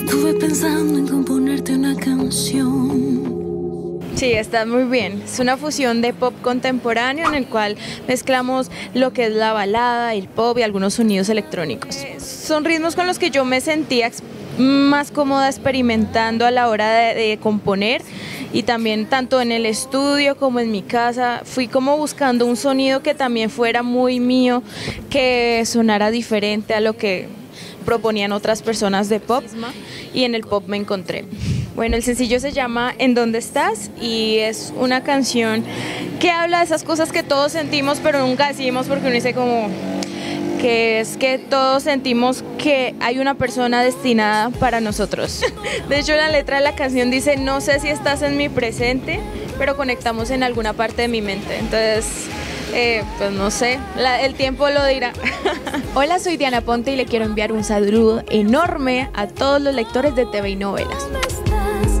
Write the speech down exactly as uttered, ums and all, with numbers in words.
Estuve pensando en componerte una canción. Sí, está muy bien. Es una fusión de pop contemporáneo en el cual mezclamos lo que es la balada, el pop y algunos sonidos electrónicos. Son ritmos con los que yo me sentía más cómoda experimentando a la hora de, de componer, y también tanto en el estudio como en mi casa fui como buscando un sonido que también fuera muy mío, que sonara diferente a lo que proponían otras personas de pop, y en el pop me encontré. Bueno, el sencillo se llama ¿En dónde estás? Y es una canción que habla de esas cosas que todos sentimos pero nunca decimos, porque uno dice como que es que todos sentimos que hay una persona destinada para nosotros. De hecho, la letra de la canción dice: no sé si estás en mi presente, pero conectamos en alguna parte de mi mente. Entonces, eh, pues no sé, la, el tiempo lo dirá. Hola, soy Diana Ponte y le quiero enviar un saludo enorme a todos los lectores de T V y Novelas. ¿Dónde estás?